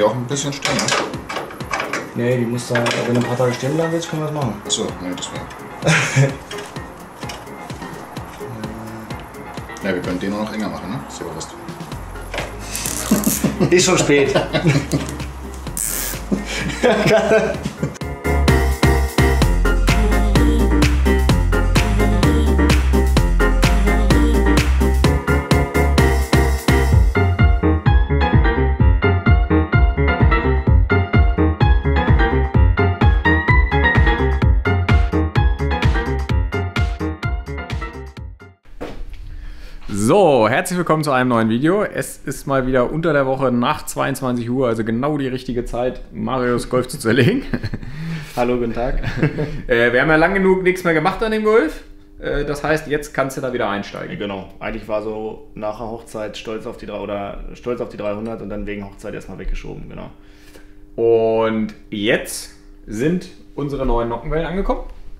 die auch ein bisschen stehen, ne? Nee, die muss da, wenn du ein paar Tage stehen bleiben willst, können wir das machen. Achso, nee, das wäre. Ja, wir können den noch enger machen, ne? Ist ja bewusst. Ist schon spät. So, herzlich willkommen zu einem neuen Video. Es ist mal wieder unter der Woche nach 22 Uhr, also genau die richtige Zeit, Marius Golf zu zerlegen. Hallo, guten Tag. Wir haben ja lang genug nichts mehr gemacht an dem Golf. Das heißt, jetzt kannst du da wieder einsteigen. Genau. Eigentlich war so nach der Hochzeit stolz auf die 300 und dann wegen Hochzeit erstmal weggeschoben, genau. Und jetzt sind unsere neuen Nockenwellen angekommen.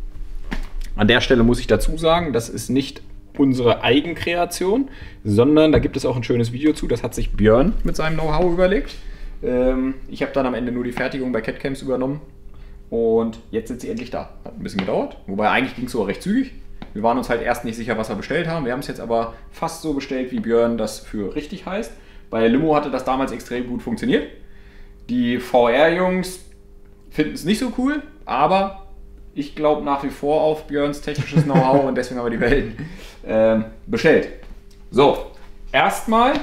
An der Stelle muss ich dazu sagen, das ist nicht unsere Eigenkreation, sondern da gibt es auch ein schönes Video zu, das hat sich Björn mit seinem Know-how überlegt. Ich habe dann am Ende nur die Fertigung bei CatCamps übernommen und jetzt sind sie endlich da. Hat ein bisschen gedauert, wobei eigentlich ging es so recht zügig. Wir waren uns halt erst nicht sicher, was wir bestellt haben. Wir haben es jetzt aber fast so bestellt, wie Björn das für richtig heißt. Bei Limo hatte das damals extrem gut funktioniert. Die VR-Jungs finden es nicht so cool, aber ich glaube nach wie vor auf Björns technisches Know-how und deswegen haben wir die Wellen bestellt. So, erstmal,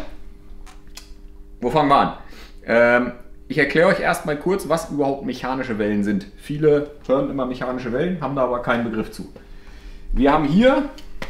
wo fangen wir an? Ich erkläre euch erstmal kurz, was überhaupt mechanische Wellen sind. Viele hören immer mechanische Wellen, haben da aber keinen Begriff zu. Wir haben hier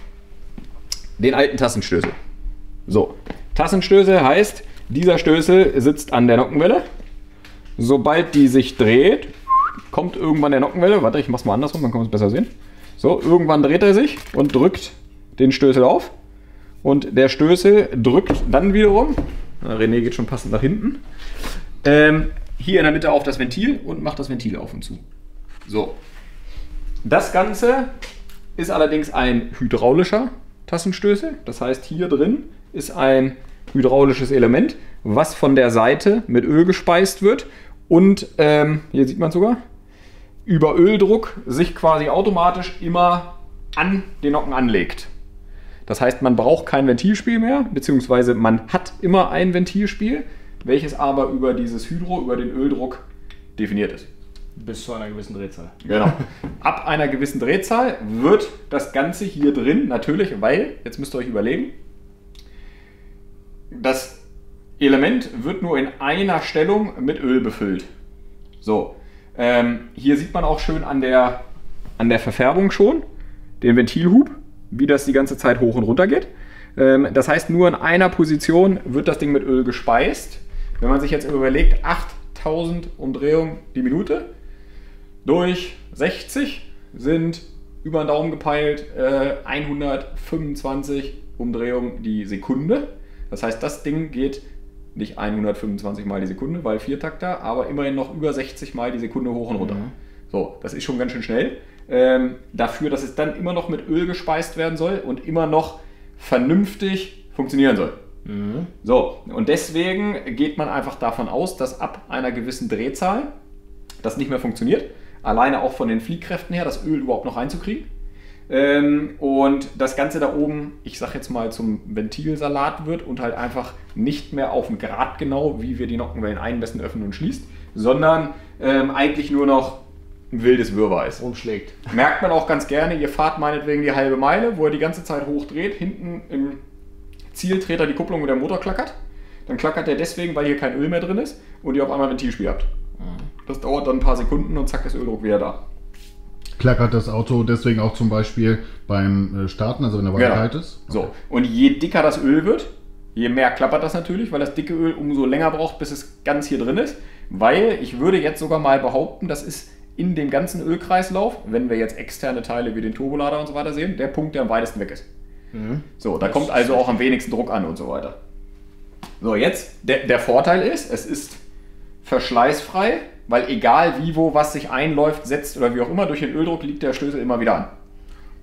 den alten Tassenstößel. So, Tassenstößel heißt, dieser Stößel sitzt an der Nockenwelle. Sobald die sich dreht, kommt irgendwann der Nockenwelle. Warte, ich mach's mal andersrum, dann kann man es besser sehen. So, irgendwann dreht er sich und drückt den Stößel auf. Und der Stößel drückt dann wiederum, René geht schon passend nach hinten, hier in der Mitte auf das Ventil und macht das Ventil auf und zu. So. Das Ganze ist allerdings ein hydraulischer Tassenstößel. Das heißt, hier drin ist ein hydraulisches Element, was von der Seite mit Öl gespeist wird und, hier sieht man es sogar, über Öldruck sich quasi automatisch immer an den Nocken anlegt. Das heißt, man braucht kein Ventilspiel mehr, beziehungsweise man hat immer ein Ventilspiel, welches aber über dieses Hydro, über den Öldruck definiert ist. Bis zu einer gewissen Drehzahl. Genau. Ab einer gewissen Drehzahl wird das Ganze hier drin natürlich, weil, jetzt müsst ihr euch überlegen, das Element wird nur in einer Stellung mit Öl befüllt. So, hier sieht man auch schön an der Verfärbung schon den Ventilhub, wie das die ganze Zeit hoch und runter geht. Das heißt, nur in einer Position wird das Ding mit Öl gespeist. Wenn man sich jetzt überlegt, 8000 Umdrehungen die Minute durch 60 sind über den Daumen gepeilt 125 Umdrehungen die Sekunde. Das heißt, das Ding geht nicht 125 Mal die Sekunde, weil Viertakter, aber immerhin noch über 60 Mal die Sekunde hoch und runter. Mhm. So, das ist schon ganz schön schnell. Dafür, dass es dann immer noch mit Öl gespeist werden soll und immer noch vernünftig funktionieren soll. Mhm. So, und deswegen geht man einfach davon aus, dass ab einer gewissen Drehzahl das nicht mehr funktioniert. Alleine auch von den Fliehkräften her, das Öl überhaupt noch reinzukriegen. Und das Ganze da oben, ich sag jetzt mal, zum Ventilsalat wird und halt einfach nicht mehr auf den Grad genau, wie wir die Nockenwellen einmessen, öffnen und schließt, sondern eigentlich nur noch ein wildes Wirrwarr Umschlägt. Merkt man auch ganz gerne, ihr fahrt meinetwegen die halbe Meile, wo er die ganze Zeit hochdreht, hinten im Ziel dreht er die Kupplung und der Motor klackert. Dann klackert er deswegen, weil hier kein Öl mehr drin ist und ihr auf einmal Ventilspiel habt. Das dauert dann ein paar Sekunden und zack, ist Öldruck wieder da. Klackert das Auto deswegen auch zum Beispiel beim Starten, also wenn er weiter kalt ist? Okay. So, und je dicker das Öl wird, je mehr klappert das natürlich, weil das dicke Öl umso länger braucht, bis es ganz hier drin ist. Weil ich würde jetzt sogar mal behaupten, das ist in dem ganzen Ölkreislauf, wenn wir jetzt externe Teile wie den Turbolader und so weiter sehen, der Punkt, der am weitesten weg ist. Mhm. So, da kommt also auch am wenigsten Druck an und so weiter. So, jetzt, der Vorteil ist, es ist verschleißfrei, weil egal wie, wo, was sich einläuft, setzt oder wie auch immer, durch den Öldruck liegt der Stößel immer wieder an.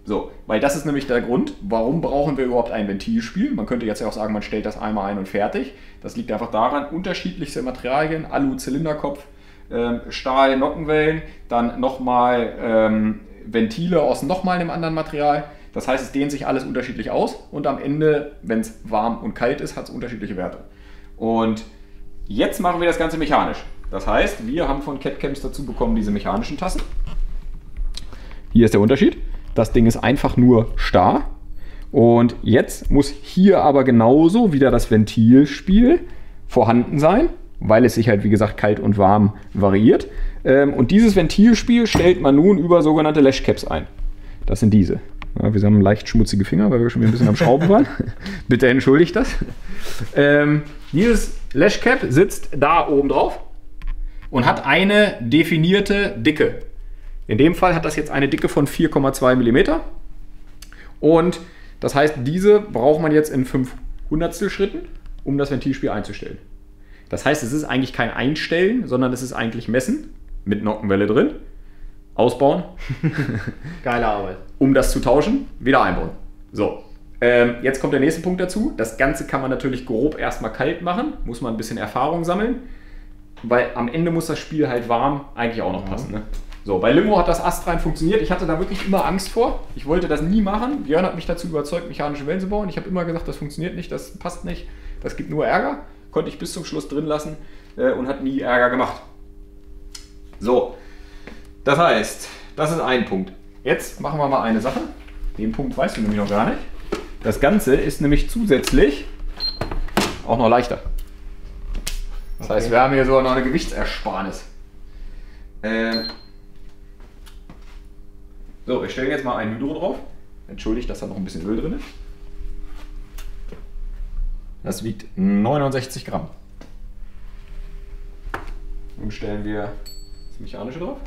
So, weil das ist nämlich der Grund, warum brauchen wir überhaupt ein Ventilspiel. Man könnte jetzt ja auch sagen, man stellt das einmal ein und fertig. Das liegt einfach daran, unterschiedlichste Materialien, Alu-Zylinderkopf, Stahl, Nockenwellen, dann nochmal Ventile aus nochmal einem anderen Material. Das heißt, es dehnt sich alles unterschiedlich aus und am Ende, wenn es warm und kalt ist, hat es unterschiedliche Werte. Und jetzt machen wir das Ganze mechanisch. Das heißt, wir haben von CAD-CAMs dazu bekommen diese mechanischen Tassen. Hier ist der Unterschied. Das Ding ist einfach nur starr. Und jetzt muss hier aber genauso wieder das Ventilspiel vorhanden sein, weil es sich halt, wie gesagt, kalt und warm variiert. Und dieses Ventilspiel stellt man nun über sogenannte Lashcaps ein. Das sind diese. Ja, wir haben leicht schmutzige Finger, weil wir schon wieder ein bisschen am Schrauben waren. Bitte entschuldigt das. Dieses Lashcap sitzt da oben drauf und hat eine definierte Dicke. In dem Fall hat das jetzt eine Dicke von 4,2 mm. Und das heißt, diese braucht man jetzt in 500stel Schritten, um das Ventilspiel einzustellen. Das heißt, es ist eigentlich kein Einstellen, sondern es ist eigentlich Messen mit Nockenwelle drin. Ausbauen. Geile Arbeit. Um das zu tauschen, wieder einbauen. So, jetzt kommt der nächste Punkt dazu. Das Ganze kann man natürlich grob erstmal kalt machen. Muss man ein bisschen Erfahrung sammeln. Weil am Ende muss das Spiel halt warm eigentlich auch noch passen. Ne? So, bei Limo hat das astrein funktioniert. Ich hatte da wirklich immer Angst vor. Ich wollte das nie machen. Björn hat mich dazu überzeugt, mechanische Wellen zu bauen. Ich habe immer gesagt, das funktioniert nicht, das passt nicht, das gibt nur Ärger. Konnte ich bis zum Schluss drin lassen und hat nie Ärger gemacht. So, das heißt, das ist ein Punkt. Jetzt machen wir mal eine Sache. Den Punkt weißt du nämlich noch gar nicht. Das Ganze ist nämlich zusätzlich auch noch leichter. Das heißt, wir haben hier sogar noch eine Gewichtsersparnis. So, wir stellen jetzt mal ein Hydro drauf. Entschuldigt, dass da noch ein bisschen Öl drin ist. Das wiegt 69 Gramm. Nun stellen wir das Mechanische drauf.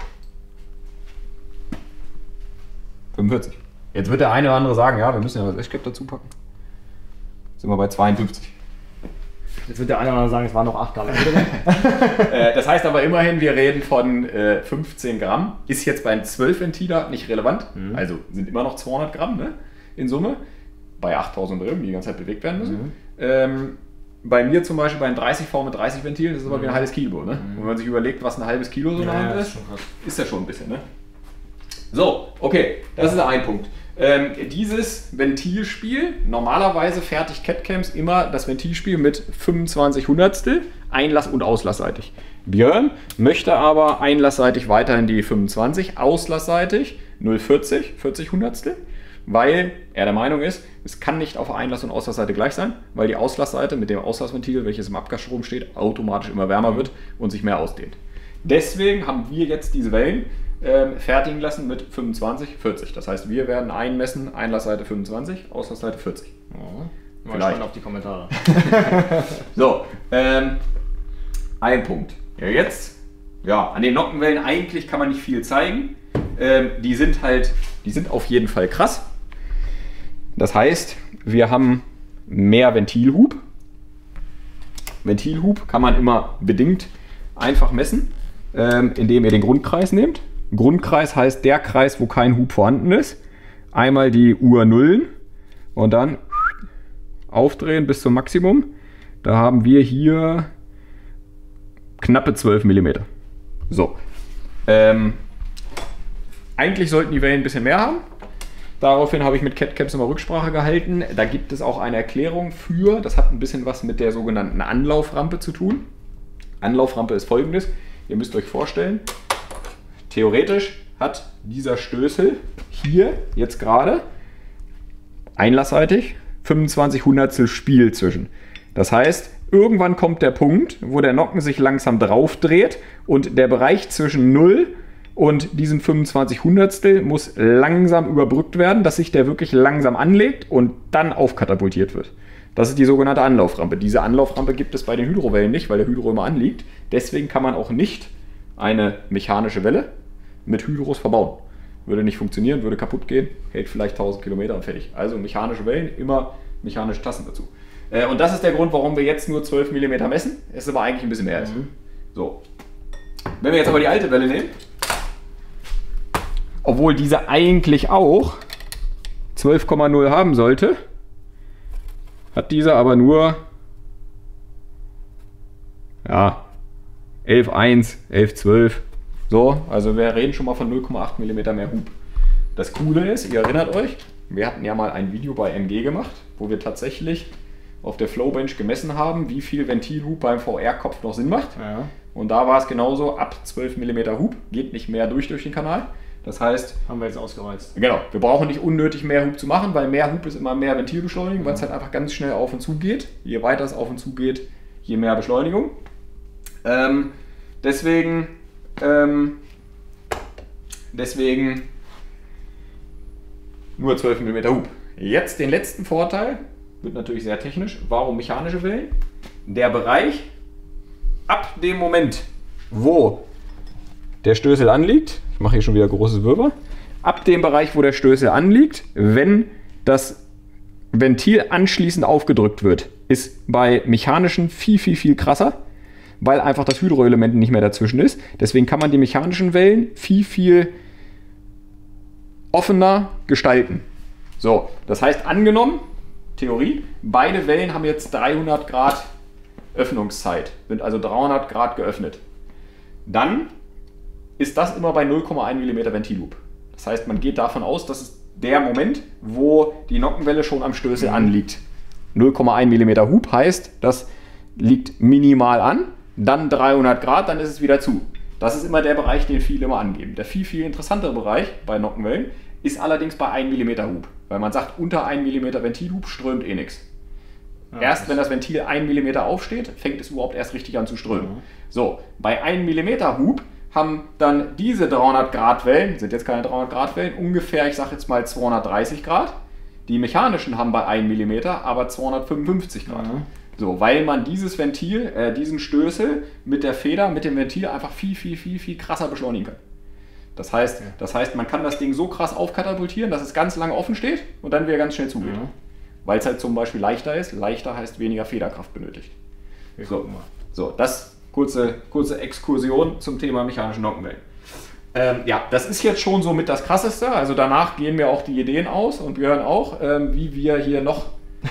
45. Jetzt wird der eine oder andere sagen, ja, wir müssen ja das Lashcap dazu packen. Jetzt sind wir bei 52. Jetzt wird der eine oder andere sagen, es waren noch 8 Gramm. Das heißt aber immerhin, wir reden von 15 Gramm. Ist jetzt beim 12-Ventiler nicht relevant. Also sind immer noch 200 Gramm, ne, in Summe. Bei 8000 Röhren, die die ganze Zeit bewegt werden müssen. Bei mir zum Beispiel bei einem 30V mit 30 Ventilen, das ist aber wie ein halbes Kilo. Ne? Und wenn man sich überlegt, was ein halbes Kilo so eine Hand ist ja schon ein bisschen. Ne? So, okay, das ist ein Punkt. Dieses Ventilspiel, normalerweise fertigt CAD-CAMs immer das Ventilspiel mit 25 Hundertstel, einlass- und auslassseitig. Björn möchte aber einlassseitig weiterhin die 25, auslassseitig 0,40, 40 Hundertstel, weil er der Meinung ist, es kann nicht auf der Einlass- und Auslassseite gleich sein, weil die Auslassseite mit dem Auslassventil, welches im Abgasstrom steht, automatisch immer wärmer wird und sich mehr ausdehnt. Deswegen haben wir jetzt diese Wellen fertigen lassen mit 25, 40. Das heißt, wir werden einmessen, Einlassseite 25, Auslassseite 40. Mal schauen auf die Kommentare. So, ein Punkt. Ja, jetzt, ja, an den Nockenwellen eigentlich kann man nicht viel zeigen. Die sind auf jeden Fall krass. Das heißt, wir haben mehr Ventilhub. Ventilhub kann man immer bedingt einfach messen, indem ihr den Grundkreis nehmt. Grundkreis heißt der Kreis, wo kein Hub vorhanden ist. Einmal die Urnullen und dann aufdrehen bis zum Maximum. Da haben wir hier knappe 12 mm. So. Eigentlich sollten die Wellen ein bisschen mehr haben. Daraufhin habe ich mit CAD-CAMs immer Rücksprache gehalten. Da gibt es auch eine Erklärung für. Das hat ein bisschen was mit der sogenannten Anlauframpe zu tun. Anlauframpe ist folgendes. Ihr müsst euch vorstellen, theoretisch hat dieser Stößel hier jetzt gerade einlassseitig 25 Hundertstel Spiel zwischen. Das heißt, irgendwann kommt der Punkt, wo der Nocken sich langsam drauf dreht und der Bereich zwischen 0 und diesem 25 Hundertstel muss langsam überbrückt werden, dass sich der wirklich langsam anlegt und dann aufkatapultiert wird. Das ist die sogenannte Anlauframpe. Diese Anlauframpe gibt es bei den Hydrowellen nicht, weil der Hydro immer anliegt. Deswegen kann man auch nicht eine mechanische Welle mit Hydros verbauen. Würde nicht funktionieren, würde kaputt gehen, hält vielleicht 1000 Kilometer und fertig. Also mechanische Wellen, immer mechanische Tassen dazu. Und das ist der Grund, warum wir jetzt nur 12 mm messen. Es ist aber eigentlich ein bisschen mehr. So. Wenn wir jetzt aber die alte Welle nehmen, obwohl diese eigentlich auch 12,0 haben sollte, hat dieser aber nur 11,1, 11,12. So, also wir reden schon mal von 0,8 mm mehr Hub. Das Coole ist, ihr erinnert euch, wir hatten ja mal ein Video bei MG gemacht, wo wir tatsächlich auf der Flowbench gemessen haben, wie viel Ventilhub beim VR-Kopf noch Sinn macht. Ja. Und da war es genauso, ab 12 mm Hub geht nicht mehr durch den Kanal. Das heißt, haben wir jetzt ausgereizt. Genau, wir brauchen nicht unnötig mehr Hub zu machen, weil mehr Hub ist immer mehr Ventilbeschleunigung, weil es halt einfach ganz schnell auf und zu geht. Je weiter es auf und zu geht, je mehr Beschleunigung. Deswegen nur 12 mm Hub. Jetzt den letzten Vorteil, wird natürlich sehr technisch. Warum mechanische Wellen? Der Bereich ab dem Moment, wo der Stößel anliegt, ich mache hier schon wieder großes Wirrwarr, ab dem Bereich, wo der Stößel anliegt, wenn das Ventil anschließend aufgedrückt wird, ist bei mechanischen viel krasser, weil einfach das Hydroelement nicht mehr dazwischen ist. Deswegen kann man die mechanischen Wellen viel offener gestalten. So, das heißt angenommen, Theorie, beide Wellen haben jetzt 300 Grad Öffnungszeit, sind also 300 Grad geöffnet. Dann ist das immer bei 0,1 mm Ventilhub. Das heißt, man geht davon aus, das ist der Moment, wo die Nockenwelle schon am Stößel anliegt. 0,1 mm Hub heißt, das liegt minimal an, dann 300 Grad, dann ist es wieder zu. Das ist immer der Bereich, den viele immer angeben. Der viel interessantere Bereich bei Nockenwellen ist allerdings bei 1 mm Hub. Weil man sagt, unter 1 mm Ventilhub strömt eh nichts. Ja, erst wenn das Ventil 1 mm aufsteht, fängt es überhaupt erst richtig an zu strömen. Mhm. So, bei 1 mm Hub haben dann diese 300 Grad Wellen, sind jetzt keine 300 Grad Wellen, ungefähr, ich sage jetzt mal 230 Grad. Die mechanischen haben bei 1 mm aber 255 Grad. Mhm. So, weil man dieses Ventil, diesen Stößel mit der Feder, mit dem Ventil einfach viel krasser beschleunigen kann. Das heißt, man kann das Ding so krass aufkatapultieren, dass es ganz lange offen steht und dann wieder ganz schnell zugeht. Mhm. Weil es halt zum Beispiel leichter ist. Leichter heißt weniger Federkraft benötigt. So, das kurze Exkursion zum Thema mechanische Nockenwellen. Ja, das ist jetzt schon so mit das Krasseste. Also danach gehen mir auch die Ideen aus und wir hören auch, wie wir hier noch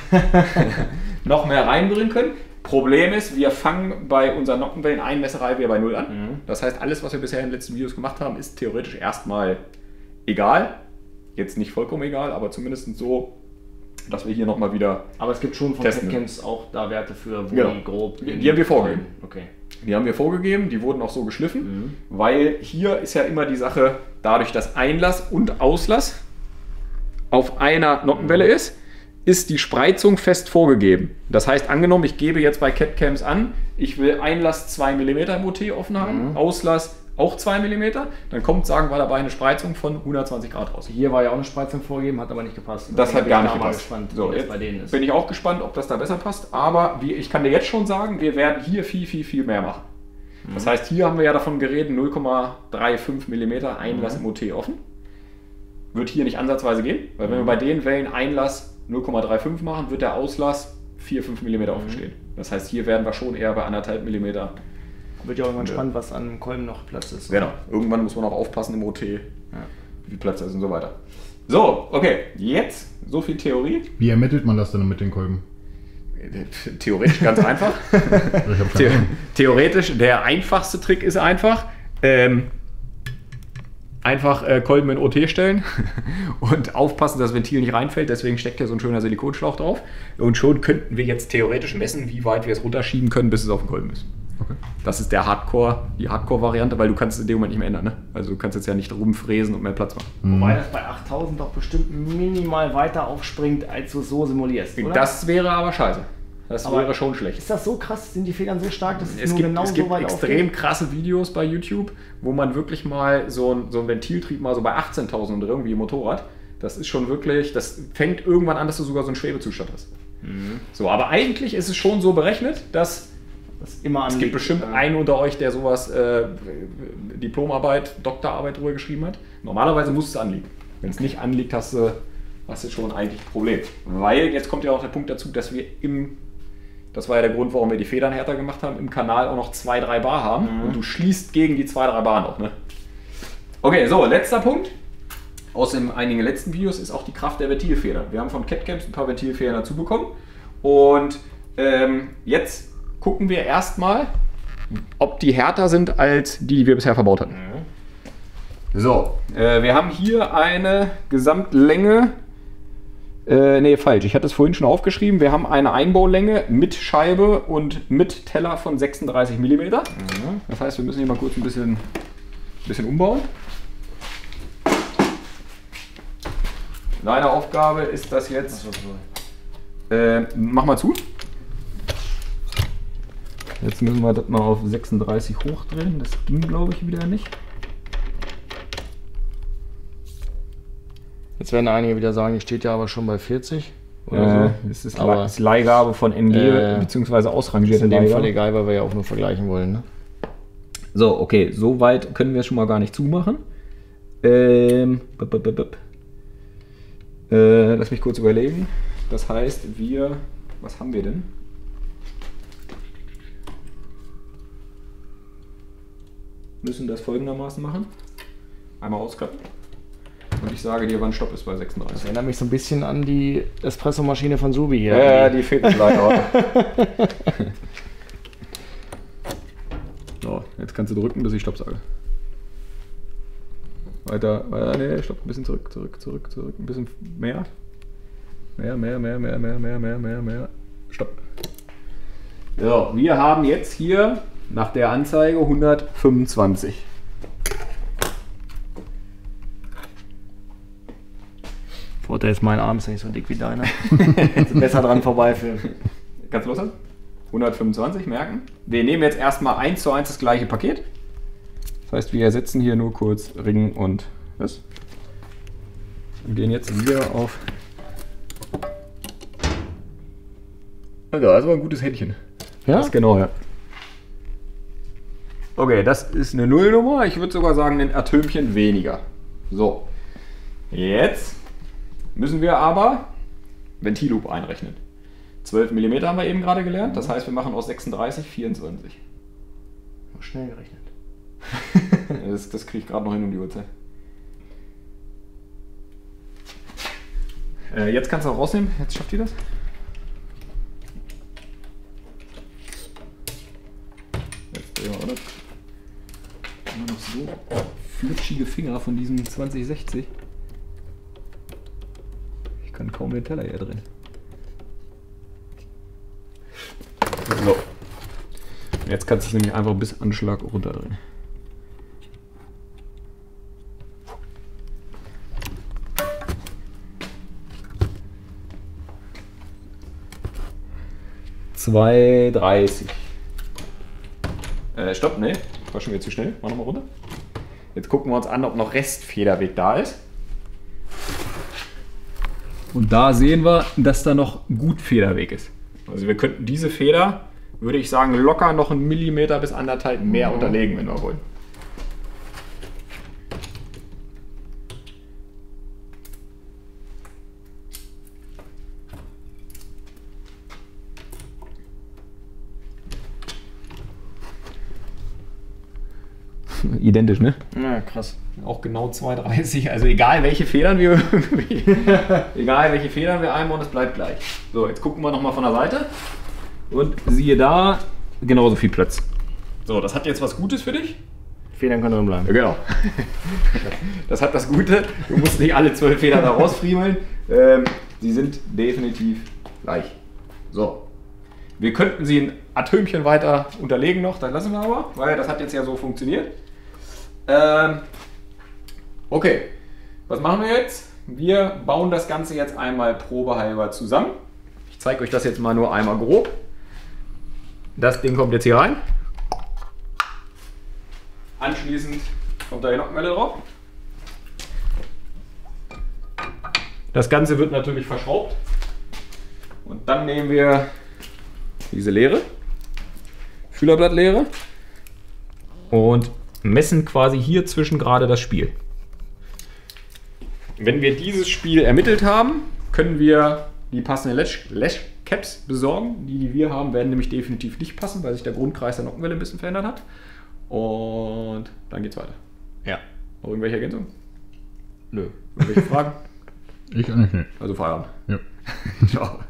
mehr reinbringen können. Problem ist, wir fangen bei unseren Nockenwellen Messerei wieder bei 0 an. Mhm. Das heißt, alles, was wir bisher in den letzten Videos gemacht haben, ist theoretisch erstmal egal. Jetzt nicht vollkommen egal, aber zumindest so, dass wir hier nochmal wieder. Aber es gibt schon von CAD-CAMs auch da Werte für, wo die grob. Die haben wir vorgegeben. Okay. Die haben wir vorgegeben, die wurden auch so geschliffen, weil hier ist ja immer die Sache, dadurch, dass Einlass und Auslass auf einer Nockenwelle ist die Spreizung fest vorgegeben. Das heißt, angenommen, ich gebe jetzt bei CAD-CAMs an, ich will Einlass 2 mm im OT offen haben, Auslass auch 2 mm, dann kommt, sagen wir, dabei eine Spreizung von 120 Grad raus. Hier war ja auch eine Spreizung vorgegeben, hat aber nicht gepasst. Das hat gar nicht gepasst. Gespannt, so, jetzt bei denen ist. Bin ich auch gespannt, ob das da besser passt, aber ich kann dir jetzt schon sagen, wir werden hier viel mehr machen. Das heißt, hier haben wir ja davon geredet, 0,35 mm Einlass im OT offen. Wird hier nicht ansatzweise gehen, weil wenn wir bei den Wellen Einlass 0,35 machen, wird der Auslass 4-5 mm offen stehen. Das heißt, hier werden wir schon eher bei 1,5 mm. Wird ja irgendwann spannend, was an Kolben noch Platz ist. Genau, irgendwann muss man auch aufpassen im OT, wie viel Platz ist und so weiter. So, okay, jetzt so viel Theorie. Wie ermittelt man das denn mit den Kolben? Theoretisch ganz einfach. Theoretisch, der einfachste Trick ist einfach, Kolben in OT stellen und aufpassen, dass das Ventil nicht reinfällt. Deswegen steckt hier so ein schöner Silikonschlauch drauf. Und schon könnten wir jetzt theoretisch messen, wie weit wir es runterschieben können, bis es auf dem Kolben ist. Okay. Das ist die Hardcore-Variante, weil du kannst es in dem Moment nicht mehr ändern. Ne? Also du kannst jetzt ja nicht rumfräsen und mehr Platz machen. Wobei das bei 8000 doch bestimmt minimal weiter aufspringt, als du es so simulierst, oder? Das wäre aber scheiße. Das wäre schon schlecht. Ist das so krass? Sind die Federn so stark, dass es gibt extrem krasse Videos bei YouTube, wo man wirklich mal so ein Ventiltrieb mal so bei 18.000 und irgendwie im Motorrad. Das ist schon wirklich, das fängt irgendwann an, dass du sogar so einen Schwebezustand hast. So, aber eigentlich ist es schon so berechnet, dass immer es gibt bestimmt einen unter euch, der sowas Diplomarbeit, Doktorarbeit drüber geschrieben hat. Normalerweise muss es anliegen. Wenn es nicht anliegt, hast du schon eigentlich ein Problem. Weil jetzt kommt ja auch der Punkt dazu, dass wir das war ja der Grund, warum wir die Federn härter gemacht haben, im Kanal auch noch 2-3 Bar haben und du schließt gegen die 2-3 Bar noch. Ne? Okay, so, letzter Punkt. aus einigen letzten Videos ist auch die Kraft der Ventilfedern. Wir haben von CatCamps ein paar Ventilfedern dazu bekommen. Und jetzt gucken wir erstmal, ob die härter sind als die wir bisher verbaut hatten. So, wir haben hier eine Gesamtlänge. Nee, falsch. Ich hatte es vorhin schon aufgeschrieben. Wir haben eine Einbaulänge mit Scheibe und mit Teller von 36 mm. Das heißt, wir müssen hier mal kurz ein bisschen umbauen. Deine Aufgabe ist das jetzt. Mach mal zu. Jetzt müssen wir das mal auf 36 hochdrehen. Das ging, glaube ich, wieder nicht. Jetzt werden einige wieder sagen, die steht ja aber schon bei 40 oder so. Das ist Leihgabe von NG bzeinsweise ausrangierte Leihgabe. Ist in dem Fall egal, weil wir ja auch nur vergleichen wollen. Ne? So, okay, so weit können wir es schon mal gar nicht zumachen. Lass mich kurz überlegen. Das heißt, was haben wir denn? Müssen das folgendermaßen machen. Einmal ausklappen. Und ich sage dir, wann Stopp ist bei 36. Das erinnert mich so ein bisschen an die Espressomaschine von Subi hier. Ja, die fehlt leider. So, jetzt kannst du drücken, bis ich Stopp sage. Weiter, nee, Stopp, ein bisschen zurück, ein bisschen mehr. Mehr. Stopp. So, wir haben jetzt hier nach der Anzeige 125. Vorteil ist, mein Arm ist nicht so dick wie deiner. Besser dran vorbeiführen. Kannst du loslassen? 125 merken. Wir nehmen jetzt erstmal 1:1 das gleiche Paket. Das heißt, wir ersetzen hier nur kurz Ring und das. Und gehen jetzt wieder auf. Also, das war ein gutes Händchen. Ja? Das genau, ja. Okay, das ist eine Nullnummer. Ich würde sogar sagen, ein Atömchen weniger. So. Jetzt müssen wir aber Ventilloop einrechnen. 12 mm haben wir eben gerade gelernt. Das heißt, wir machen aus 36 24. Schnell gerechnet. Das kriege ich gerade noch hin um die Uhrzeit. Jetzt kannst du auch rausnehmen. Jetzt schafft ihr das. Jetzt drehen wir, oder? Immer noch so flutschige Finger von diesem 2060. Ich kann kaum den Teller hier drin. So. Jetzt kannst du es nämlich einfach bis Anschlag runterdrehen. $2,30. Stopp, ne? War schon wieder zu schnell. Mach nochmal runter. Jetzt gucken wir uns an, ob noch Restfederweg da ist. Und da sehen wir, dass da noch gut Federweg ist. Also wir könnten diese Feder, würde ich sagen, locker noch 1 mm bis 1,5 mehr unterlegen, wenn wir wollen. Identisch, ne? Ja, krass. Auch genau 2,30. Also egal welche Federn wir einbauen, es bleibt gleich. So, jetzt gucken wir nochmal von der Seite. Und siehe da, genauso viel Platz. So, das hat jetzt was Gutes für dich. Federn können drin bleiben. Ja, genau. Das hat das Gute. Du musst nicht alle 12 Federn da rausfriemeln. Sie sind definitiv gleich. So. Wir könnten sie ein Atömchen weiter unterlegen noch, das lassen wir aber, weil das hat jetzt ja so funktioniert. Okay, was machen wir jetzt? Wir bauen das Ganze jetzt einmal probehalber zusammen. Ich zeige euch das jetzt mal nur einmal grob. Das Ding kommt jetzt hier rein. Anschließend kommt da die Nockenwelle drauf. Das Ganze wird natürlich verschraubt. Und dann nehmen wir diese Leere, Fühlerblattleere, und messen quasi hier zwischen gerade das Spiel. Wenn wir dieses Spiel ermittelt haben, können wir die passenden Lash-Caps besorgen. Die wir haben, werden nämlich definitiv nicht passen, weil sich der Grundkreis der Nockenwelle ein bisschen verändert hat. Und dann geht's weiter. Ja. Noch irgendwelche Ergänzungen? Nö. Irgendwelche Fragen? Ich eigentlich nicht. Also Feierabend. Ja. Ciao.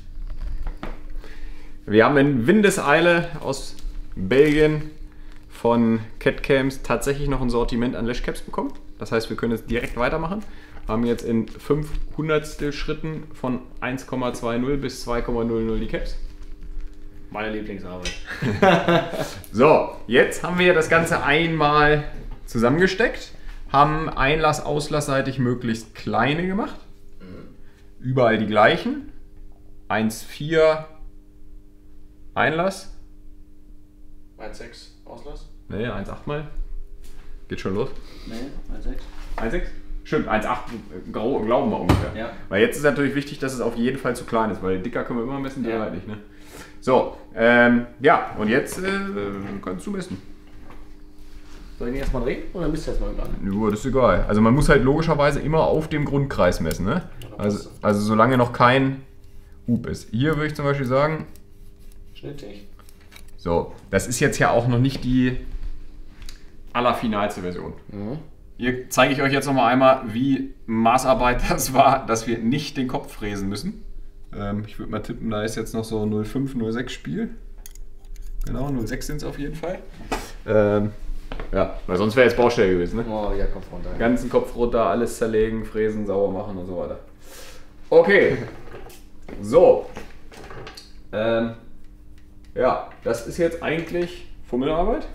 Wir haben in Windeseile aus Belgien von CatCams tatsächlich noch ein Sortiment an Lashcaps bekommen. Das heißt, wir können jetzt direkt weitermachen. Haben jetzt in 500 Schritten von 1,20 bis 2,00 die Caps. Meine Lieblingsarbeit. So, jetzt haben wir das Ganze einmal zusammengesteckt, haben Einlass-, auslassseitig möglichst kleine gemacht. Überall die gleichen. 1,4 Einlass. 1,6 Auslass? Ne, 1,8 mal. Geht schon los. Nee, 1,6. 1,6? Stimmt, 1,8 glauben wir ungefähr. Ja. Weil jetzt ist natürlich wichtig, dass es auf jeden Fall zu klein ist, weil dicker können wir immer messen, der Ja. halt nicht. Ne? So, ja, und jetzt kannst du messen. Soll ich den erstmal drehen oder müsst ihr erstmal an? Ja, das ist egal. Also man muss halt logischerweise immer auf dem Grundkreis messen. Ne? Also solange noch kein Hub ist. Hier würde ich zum Beispiel sagen, Schnittig. so, das ist jetzt ja auch noch nicht die allerfinalste Version. Mhm. Hier zeige ich euch jetzt noch mal einmal, wie Maßarbeit das war, dass wir nicht den Kopf fräsen müssen. Ich würde mal tippen, da ist jetzt noch so 0,5, 0,6 Spiel. Genau, 0,6 sind es auf jeden Fall. Ja, weil sonst wäre jetzt Baustelle gewesen. Ne? Oh, ja, Kopf runter. Ganzen Kopf runter, alles zerlegen, fräsen, sauber machen und so weiter. Okay, so. Ja, das ist jetzt eigentlich Fummelarbeit.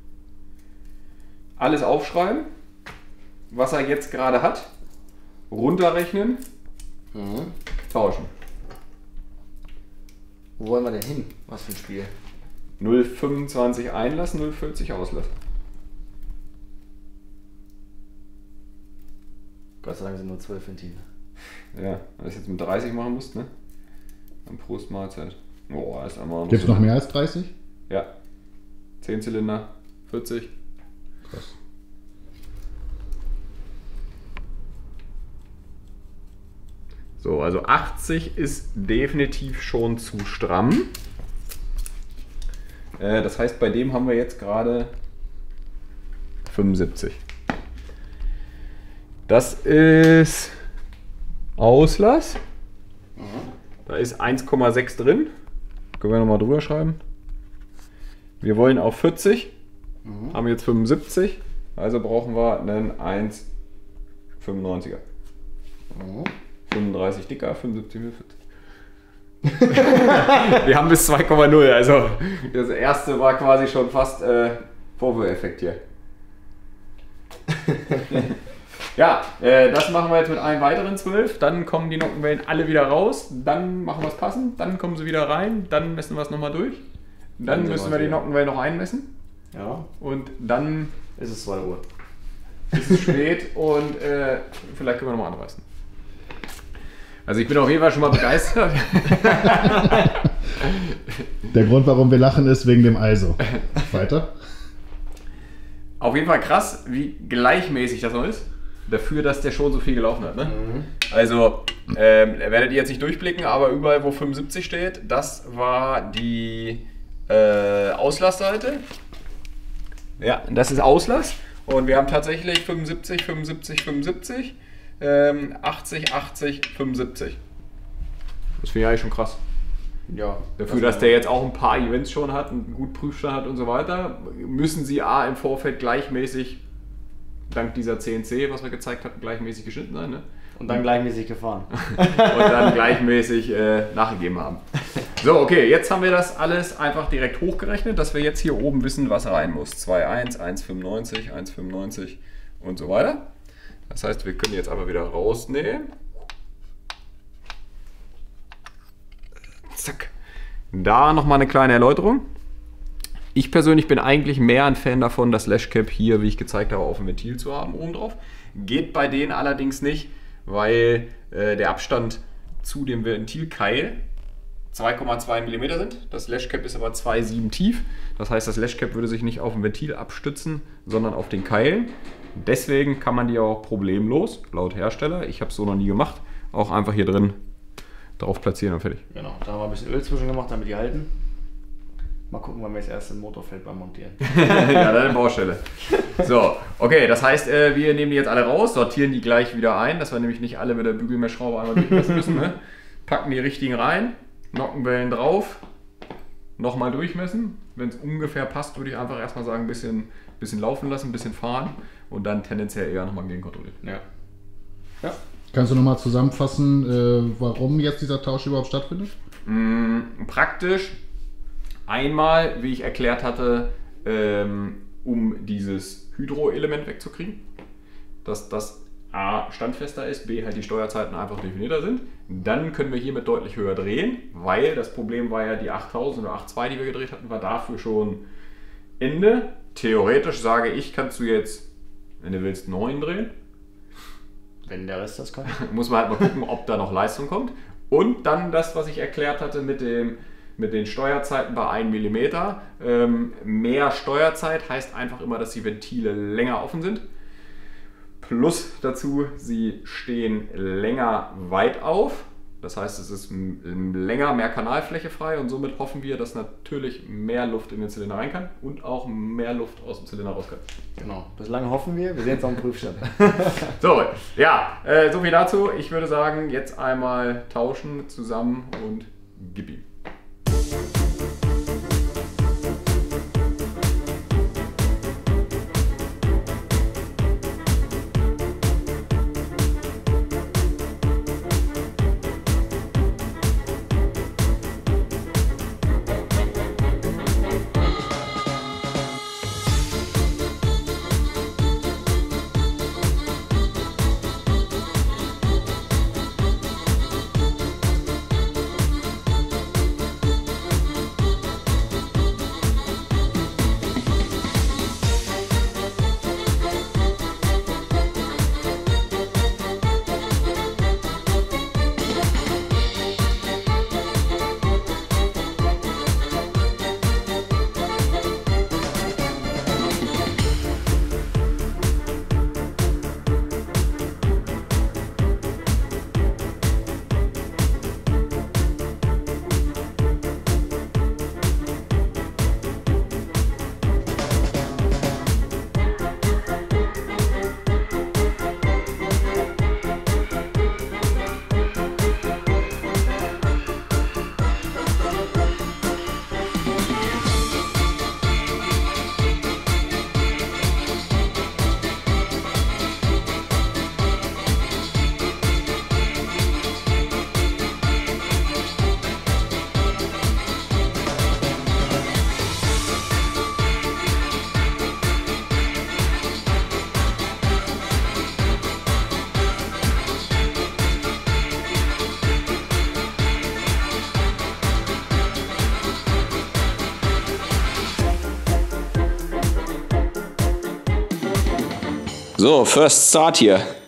Alles aufschreiben, was er jetzt gerade hat, runterrechnen, Mhm. tauschen. Wo wollen wir denn hin? Was für ein Spiel? 0,25 Einlass, 0,40 Auslass. Gott sei Dank sind nur 12 Ventile. Ja, wenn du das jetzt mit 30 machen musst, ne? Dann Prost Mahlzeit. Oh, ist einmal Gibt es noch mehr als 30? Ja. 10 Zylinder, 40. Krass. So, also 80 ist definitiv schon zu stramm. Das heißt, bei dem haben wir jetzt gerade 75. Das ist Auslass. Da ist 1,6 drin. Können wir nochmal drüber schreiben. Wir wollen auf 40. Haben jetzt 75. Also brauchen wir einen 1,95er. 35 dicker, 75 mm. Wir haben bis 2,0. Also das erste war quasi schon fast Vorführeffekt hier. Ja, das machen wir jetzt mit einem weiteren 12. Dann kommen die Nockenwellen alle wieder raus. Dann machen wir es passend. Dann kommen sie wieder rein. Dann messen wir es nochmal durch. Dann müssen wir die Nockenwellen noch einmessen. Ja. Und dann Ist es 2 Uhr. ist es spät und vielleicht können wir nochmal anreißen. Also ich bin auf jeden Fall schon mal begeistert. Der Grund, warum wir lachen, ist wegen dem Also. Weiter. Auf jeden Fall krass, wie gleichmäßig das noch ist. Dafür, dass der schon so viel gelaufen hat. Ne? Also, werdet ihr jetzt nicht durchblicken, aber überall, wo 75 steht, das war die Auslassseite. Ja, das ist Auslass. Und wir haben tatsächlich 75, 75, 75, 80, 80, 75. Das finde ich eigentlich schon krass. Ja. Dafür, dass der jetzt auch ein paar Events schon hat, einen guten Prüfstand hat und so weiter, müssen sie im Vorfeld gleichmäßig, dank dieser CNC, was wir gezeigt hatten, gleichmäßig geschnitten sein. Ne? Und dann gleichmäßig gefahren. Und dann gleichmäßig nachgegeben haben. So, okay, jetzt haben wir das alles einfach direkt hochgerechnet, dass wir jetzt hier oben wissen, was rein muss. 2,1, 1,95, 1,95 und so weiter. Das heißt, wir können jetzt aber wieder rausnehmen. Zack. Da nochmal eine kleine Erläuterung. Ich persönlich bin eigentlich mehr ein Fan davon, das Lashcap hier, wie ich gezeigt habe, auf dem Ventil zu haben, oben drauf. Geht bei denen allerdings nicht, weil der Abstand zu dem Ventilkeil 2,2 mm sind. Das Lashcap ist aber 2,7 tief. Das heißt, das Lashcap würde sich nicht auf dem Ventil abstützen, sondern auf den Keilen. Deswegen kann man die auch problemlos, laut Hersteller, ich habe es so noch nie gemacht, auch einfach hier drin drauf platzieren und fertig. Genau, da haben wir ein bisschen Öl zwischen gemacht, damit die halten. Mal gucken, wann wir das erste Motorfeld beim Montieren. Ja, dann Baustelle. So, Okay, das heißt, wir nehmen die jetzt alle raus, sortieren die gleich wieder ein, dass wir nämlich nicht alle mit der Bügelmessschraube einmal durchmessen müssen. Ne? Packen die richtigen rein, Nockenwellen drauf, nochmal durchmessen. Wenn es ungefähr passt, würde ich einfach erstmal sagen, ein bisschen laufen lassen, ein bisschen fahren und dann tendenziell eher nochmal gegenkontrollieren. Ja. Kannst du nochmal zusammenfassen, warum jetzt dieser Tausch überhaupt stattfindet? Praktisch einmal, wie ich erklärt hatte, um dieses Hydro-Element wegzukriegen, dass das A standfester ist, B halt die Steuerzeiten einfach definierter sind. Dann können wir hiermit deutlich höher drehen, weil das Problem war ja die 8000 oder 8.2, die wir gedreht hatten, war dafür schon Ende. Theoretisch sage ich, kannst du jetzt, wenn du willst, 9 drehen. Wenn der Rest das kann. Muss man halt mal gucken, ob da noch Leistung kommt. Und dann das, was ich erklärt hatte mit den Steuerzeiten bei 1 mm. Mehr Steuerzeit heißt einfach immer, dass die Ventile länger offen sind. Plus dazu, sie stehen länger weit auf. Das heißt, es ist länger mehr Kanalfläche frei und somit hoffen wir, dass natürlich mehr Luft in den Zylinder rein kann und auch mehr Luft aus dem Zylinder raus kann. Genau, bislang hoffen wir sind jetzt auf dem Prüfstand. So, ja, so viel dazu. Ich würde sagen, jetzt einmal tauschen zusammen und gib ihm. So, First Start hier.